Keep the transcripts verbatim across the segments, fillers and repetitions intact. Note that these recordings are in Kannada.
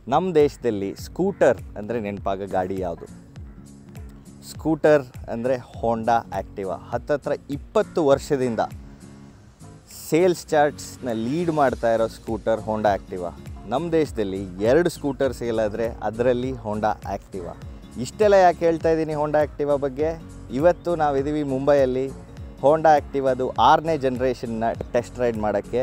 ನಮ್ಮ ದೇಶದಲ್ಲಿ ಸ್ಕೂಟರ್ ಅಂದರೆ ನೆನಪಾಗೋ ಗಾಡಿ ಯಾವುದು? ಸ್ಕೂಟರ್ ಅಂದರೆ ಹೋಂಡಾ ಆ್ಯಕ್ಟಿವಾ. ಹತ್ತತ್ರ ಇಪ್ಪತ್ತು ವರ್ಷದಿಂದ ಸೇಲ್ಸ್ ಚಾರ್ಟ್ಸ್ನ ಲೀಡ್ ಮಾಡ್ತಾ ಇರೋ ಸ್ಕೂಟರ್ ಹೋಂಡಾ ಆ್ಯಕ್ಟಿವಾ. ನಮ್ಮ ದೇಶದಲ್ಲಿ ಎರಡು ಸ್ಕೂಟರ್ ಸೇಲ್ ಆದರೆ ಅದರಲ್ಲಿ ಹೋಂಡಾ ಆ್ಯಕ್ಟಿವಾ. ಇಷ್ಟೆಲ್ಲ ಯಾಕೆ ಹೇಳ್ತಾ ಇದ್ದೀನಿ ಹೋಂಡಾ ಆ್ಯಕ್ಟಿವಾ ಬಗ್ಗೆ? ಇವತ್ತು ನಾವಿದ್ದೀವಿ ಮುಂಬೈಯಲ್ಲಿ ಹೋಂಡಾ ಆ್ಯಕ್ಟಿವಾದು ಆರನೇ ಜನ್ರೇಷನ್ನ ಟೆಸ್ಟ್ ರೈಡ್ ಮಾಡೋಕ್ಕೆ.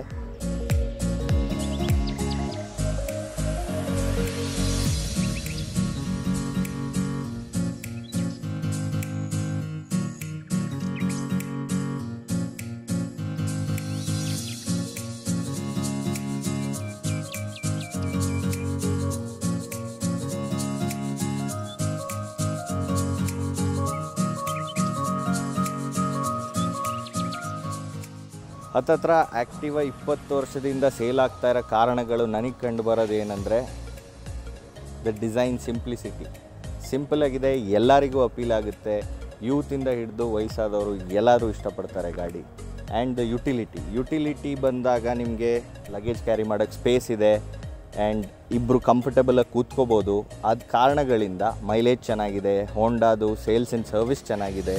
ಹತ್ತತ್ರ ಆ್ಯಕ್ಟಿವಾ ಇಪ್ಪತ್ತು ವರ್ಷದಿಂದ ಸೇಲ್ ಆಗ್ತಾ ಇರೋ ಕಾರಣಗಳು ನನಗೆ ಕಂಡು ಬರೋದು ಏನಂದರೆ ದ ಡಿಸೈನ್ ಸಿಂಪ್ಲಿಸಿಟಿ. ಸಿಂಪಲಾಗಿದೆ, ಎಲ್ಲರಿಗೂ ಅಪೀಲ್ ಆಗುತ್ತೆ. ಯೂತಿಂದ ಹಿಡಿದು ವಯಸ್ಸಾದವರು ಎಲ್ಲರೂ ಇಷ್ಟಪಡ್ತಾರೆ ಗಾಡಿ. ಆ್ಯಂಡ್ ದ ಯುಟಿಲಿಟಿ ಯುಟಿಲಿಟಿ ಬಂದಾಗ ನಿಮಗೆ ಲಗೇಜ್ ಕ್ಯಾರಿ ಮಾಡೋಕ್ಕೆ ಸ್ಪೇಸ್ ಇದೆ ಆ್ಯಂಡ್ ಇಬ್ಬರು ಕಂಫರ್ಟಬಲಾಗಿ ಕೂತ್ಕೋಬೋದು. ಅದು ಕಾರಣಗಳಿಂದ ಮೈಲೇಜ್ ಚೆನ್ನಾಗಿದೆ, ಹೋಂಡಾದು ಸೇಲ್ಸ್ ಆ್ಯಂಡ್ ಸರ್ವಿಸ್ ಚೆನ್ನಾಗಿದೆ.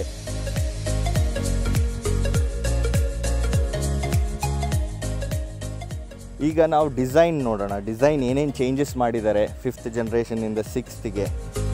ಈಗ ನಾವು ಡಿಸೈನ್ ನೋಡೋಣ. ಡಿಸೈನ್ ಏನೇನು ಚೇಂಜಸ್ ಮಾಡಿದ್ದಾರೆ ಫಿಫ್ತ್ ಜನ್ರೇಷನ್ನಿಂದ ಸಿಕ್ಸ್ತಿಗೆ.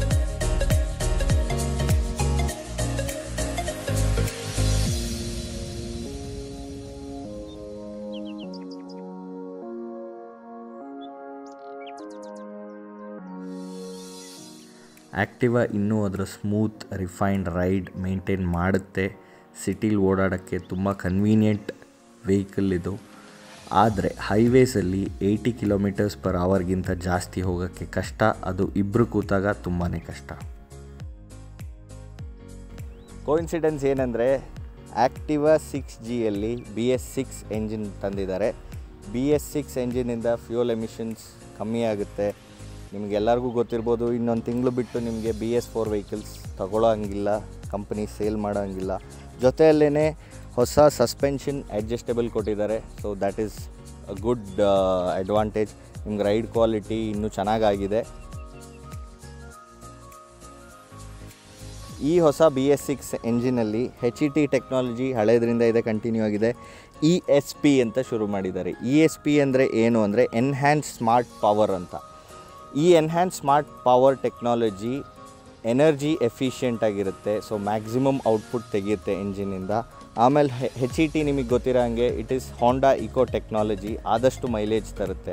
ಆ್ಯಕ್ಟಿವಾ ಇನ್ನೂ ಅದರ ಸ್ಮೂತ್ ರಿಫೈನ್ಡ್ ರೈಡ್ ಮೇಂಟೈನ್ ಮಾಡುತ್ತೆ. ಸಿಟಿಲಿ ಓಡಾಡೋಕ್ಕೆ ತುಂಬ ಕನ್ವೀನಿಯೆಂಟ್ ವೆಹಿಕಲ್ ಇದು. ಆದರೆ ಹೈವೇಸಲ್ಲಿ ಏಯ್ಟಿ ಕಿಲೋಮೀಟರ್ಸ್ ಪರ್ ಅವರ್ಗಿಂತ ಜಾಸ್ತಿ ಹೋಗೋಕ್ಕೆ ಕಷ್ಟ. ಅದು ಇಬ್ಬರು ಕೂತಾಗ ತುಂಬಾ ಕಷ್ಟ. ಕೋಇನ್ಸಿಡೆನ್ಸ್ ಏನಂದರೆ ಆ್ಯಕ್ಟಿವಾ ಸಿಕ್ಸ್ ಜಿಯಲ್ಲಿ ಬಿ ಎಸ್ ಸಿಕ್ಸ್ ಎಂಜಿನ್ ತಂದಿದ್ದಾರೆ. ಬಿ ಎಸ್ ಸಿಕ್ಸ್ ಎಂಜಿನಿಂದ ಫ್ಯೂಯಲ್ ಎಮಿಷನ್ಸ್ ಕಮ್ಮಿ ಆಗುತ್ತೆ. ನಿಮಗೆಲ್ಲರಿಗೂ ಗೊತ್ತಿರ್ಬೋದು, ಇನ್ನೊಂದು ತಿಂಗಳು ಬಿಟ್ಟು ನಿಮಗೆ ಬಿ ಎಸ್ ಫೋರ್ ವೆಹಿಕಲ್ಸ್ ತಗೊಳ್ಳೋ ಹಂಗಿಲ್ಲ, ಕಂಪ್ನಿ ಸೇಲ್ ಮಾಡೋ ಹಂಗಿಲ್ಲ. ಜೊತೆಯಲ್ಲೇ ಹೊಸ ಸಸ್ಪೆನ್ಷನ್ ಅಡ್ಜಸ್ಟೇಬಲ್ ಕೊಟ್ಟಿದ್ದಾರೆ. So that is a good advantage. ನಿಮ್ಗೆ ರೈಡ್ ಕ್ವಾಲಿಟಿ ಇನ್ನೂ ಚೆನ್ನಾಗಾಗಿದೆ. ಈ ಹೊಸ ಬಿ ಎಸ್ ಸಿಕ್ಸ್ ಎಂಜಿನಲ್ಲಿ ಹೆಚ್ ಇ ಟಿ ಟೆಕ್ನಾಲಜಿ ಹಳೇದರಿಂದ ಇದೆ, ಕಂಟಿನ್ಯೂ ಆಗಿದೆ. ಇ ಎಸ್ ಪಿ ಅಂತ ಶುರು ಮಾಡಿದ್ದಾರೆ. ಇ ಎಸ್ ಪಿ ಅಂದರೆ ಏನು ಅಂದರೆ ಎನ್ಹ್ಯಾನ್ಸ್ ಸ್ಮಾರ್ಟ್ ಪವರ್ ಅಂತ. ಈ enhance smart power technology energy efficient ಆಗಿರುತ್ತೆ. ಸೊ ಮ್ಯಾಕ್ಸಿಮಮ್ ಔಟ್ಪುಟ್ ತೆಗೆಯುತ್ತೆ ಎಂಜಿನಿಂದ. ಆಮೇಲೆ ಹೆಚ್ ಇ ಟಿ ನಿಮಗೆ ಗೊತ್ತಿರೋ ಹಾಗೆ it is Honda eco technology, ಆದಷ್ಟು ಮೈಲೇಜ್ ತರುತ್ತೆ.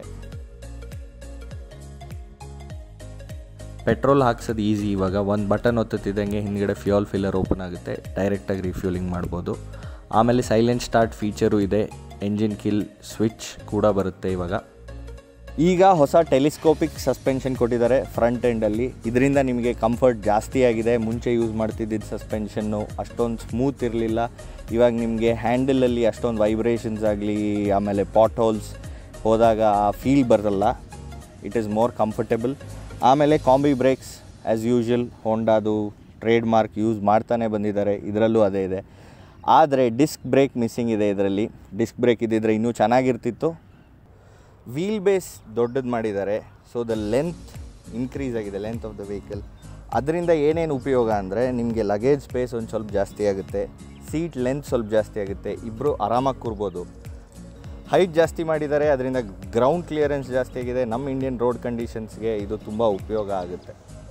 ಪೆಟ್ರೋಲ್ ಹಾಕ್ಸೋದು ಈಸಿ. ಇವಾಗ ಒಂದು ಬಟನ್ ಒತ್ತುತ್ತಿದ್ದಂಗೆ ಹಿಂದ್ಗಡೆ ಫ್ಯೂಯಲ್ ಫಿಲ್ಲರ್ ಓಪನ್ ಆಗುತ್ತೆ, ಡೈರೆಕ್ಟಾಗಿ ರಿಫ್ಯೂಲಿಂಗ್ ಮಾಡ್ಬೋದು. ಆಮೇಲೆ ಸೈಲೆಂಟ್ ಸ್ಟಾರ್ಟ್ ಫೀಚರು ಇದೆ. ಎಂಜಿನ್ ಕಿಲ್ ಸ್ವಿಚ್ ಕೂಡ ಬರುತ್ತೆ ಇವಾಗ. ಈಗ ಹೊಸ ಟೆಲಿಸ್ಕೋಪಿಕ್ ಸಸ್ಪೆನ್ಷನ್ ಕೊಟ್ಟಿದ್ದಾರೆ ಫ್ರಂಟ್ ಎಂಡಲ್ಲಿ. ಇದರಿಂದ ನಿಮಗೆ ಕಂಫರ್ಟ್ ಜಾಸ್ತಿ ಆಗಿದೆ. ಮುಂಚೆ ಯೂಸ್ ಮಾಡ್ತಿದ್ದಿದ್ದು ಸಸ್ಪೆನ್ಷನ್ನು ಅಷ್ಟೊಂದು ಸ್ಮೂತ್ ಇರಲಿಲ್ಲ. ಇವಾಗ ನಿಮಗೆ ಹ್ಯಾಂಡಲಲ್ಲಿ ಅಷ್ಟೊಂದು ವೈಬ್ರೇಷನ್ಸ್ ಆಗಲಿ, ಆಮೇಲೆ ಪಾಟ್ ಹೋಲ್ಸ್ ಹೋದಾಗ ಆ ಫೀಲ್ ಬರಲ್ಲ. It is more comfortable. ಆಮೇಲೆ ಕಾಂಬಿ ಬ್ರೇಕ್ಸ್ ಆ್ಯಸ್ ಯೂಶ್ವಲ್ ಹೋಂಡಾದು ಟ್ರೇಡ್ ಮಾರ್ಕ್ ಯೂಸ್ ಮಾಡ್ತಾನೆ ಬಂದಿದ್ದಾರೆ. ಇದರಲ್ಲೂ ಅದೇ ಇದೆ. ಆದರೆ ಡಿಸ್ಕ್ ಬ್ರೇಕ್ ಮಿಸ್ಸಿಂಗ್ ಇದೆ ಇದರಲ್ಲಿ. ಡಿಸ್ಕ್ ಬ್ರೇಕ್ ಇದ್ದಿದ್ರೆ ಇನ್ನೂ ಚೆನ್ನಾಗಿರ್ತಿತ್ತು. ವೀಲ್ ಬೇಸ್ ದೊಡ್ಡದು ಮಾಡಿದ್ದಾರೆ. ಸೊ ದ ಲೆಂತ್ ಇನ್ಕ್ರೀಸ್ ಆಗಿದೆ, ಲೆಂತ್ ಆಫ್ ದ ವೆಹಿಕಲ್. ಅದರಿಂದ ಏನೇನು ಉಪಯೋಗ ಅಂದರೆ ನಿಮಗೆ ಲಗೇಜ್ ಸ್ಪೇಸ್ ಒಂದು ಸ್ವಲ್ಪ ಜಾಸ್ತಿ ಆಗುತ್ತೆ, ಸೀಟ್ ಲೆಂತ್ ಸ್ವಲ್ಪ ಜಾಸ್ತಿ ಆಗುತ್ತೆ, ಇಬ್ಬರು ಆರಾಮಾಗಿ ಕೂರ್ಬೋದು. ಹೈಟ್ ಜಾಸ್ತಿ ಮಾಡಿದ್ದಾರೆ, ಅದರಿಂದ ಗ್ರೌಂಡ್ ಕ್ಲಿಯರೆನ್ಸ್ ಜಾಸ್ತಿ ಆಗಿದೆ. ನಮ್ಮ ಇಂಡಿಯನ್ ರೋಡ್ ಕಂಡೀಷನ್ಸ್ಗೆ ಇದು ತುಂಬ ಉಪಯೋಗ ಆಗುತ್ತೆ.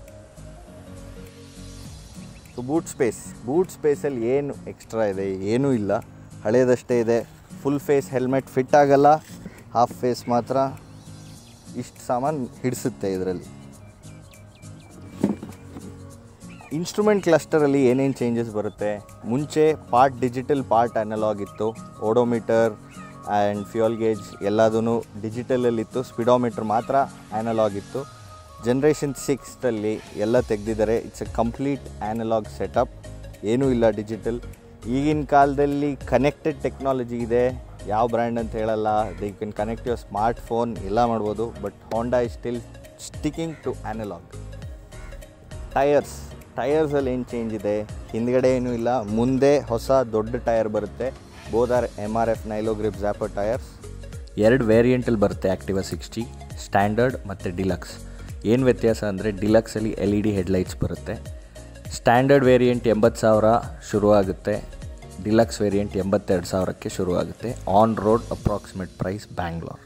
ಸೊ ಬೂಟ್ ಸ್ಪೇಸ್ ಬೂಟ್ ಸ್ಪೇಸಲ್ಲಿ ಏನು ಎಕ್ಸ್ಟ್ರಾ ಇದೆ? ಏನೂ ಇಲ್ಲ, ಹಳೇದಷ್ಟೇ ಇದೆ. ಫುಲ್ ಫೇಸ್ ಹೆಲ್ಮೆಟ್ ಫಿಟ್ ಆಗಲ್ಲ, ಹಾಫ್ ಫೇಸ್ ಮಾತ್ರ ಇಷ್ಟು ಸಾಮಾನು ಹಿಡಿಸುತ್ತೆ ಇದರಲ್ಲಿ. ಇನ್ಸ್ಟ್ರೂಮೆಂಟ್ ಕ್ಲಸ್ಟರಲ್ಲಿ ಏನೇನು ಚೇಂಜಸ್ ಬರುತ್ತೆ? ಮುಂಚೆ ಪಾರ್ಟ್ ಡಿಜಿಟಲ್, ಪಾರ್ಟ್ ಅನಲಾಗ್ ಇತ್ತು. ಓಡೋಮೀಟರ್ ಆ್ಯಂಡ್ ಫ್ಯೂಯಲ್ ಗೇಜ್ ಎಲ್ಲದೂ ಡಿಜಿಟಲಲ್ಲಿತ್ತು, ಸ್ಪೀಡೋಮೀಟ್ರ್ ಮಾತ್ರ ಆ್ಯನಲಾಗ್ ಇತ್ತು. ಜನ್ರೇಷನ್ ಸಿಕ್ಸ್ತಲ್ಲಿ ಎಲ್ಲ ತೆಗೆದಿದ್ದಾರೆ. It's a complete analogue setup, ಏನೂ ಇಲ್ಲ ಡಿಜಿಟಲ್. ಈಗಿನ ಕಾಲದಲ್ಲಿ ಕನೆಕ್ಟೆಡ್ ಟೆಕ್ನಾಲಜಿ ಇದೆ. ಯಾವ ಬ್ರ್ಯಾಂಡ್ ಅಂತ ಹೇಳಲ್ಲ, they can connect your smart phone, ಎಲ್ಲ ಮಾಡ್ಬೋದು. But Honda is still sticking to analogue. Tyres ಟಯರ್ಸಲ್ಲಿ ಏನು ಚೇಂಜ್ ಇದೆ? ಹಿಂದ್ಗಡೆ ಏನೂ ಇಲ್ಲ, ಮುಂದೆ ಹೊಸ ದೊಡ್ಡ ಟಯರ್ ಬರುತ್ತೆ. Both are M R F Nylogrip Zapper tyres. ಎರಡು ವೇರಿಯಂಟಲ್ಲಿ ಬರುತ್ತೆ ಆ್ಯಕ್ಟಿವಾ ಸಿಕ್ಸ್ಟಿ, ಸ್ಟ್ಯಾಂಡರ್ಡ್ ಮತ್ತು ಡಿಲಕ್ಸ್. ಏನು ವ್ಯತ್ಯಾಸ ಅಂದರೆ ಡಿಲಕ್ಸಲ್ಲಿ ಎಲ್ ಇ ಡಿ ಹೆಡ್ಲೈಟ್ಸ್ ಬರುತ್ತೆ. ಸ್ಟ್ಯಾಂಡರ್ಡ್ ವೇರಿಯಂಟ್ ಎಂಬತ್ತು ಸಾವಿರ ಶುರುವಾಗುತ್ತೆ, ಡಿಲಕ್ಸ್ ವೇರಿಯಂಟ್ ಎಂಬತ್ತೆರಡು ಸಾವಿರಕ್ಕೆ ಶುರುವಾಗುತ್ತೆ. On road approximate price Bangalore.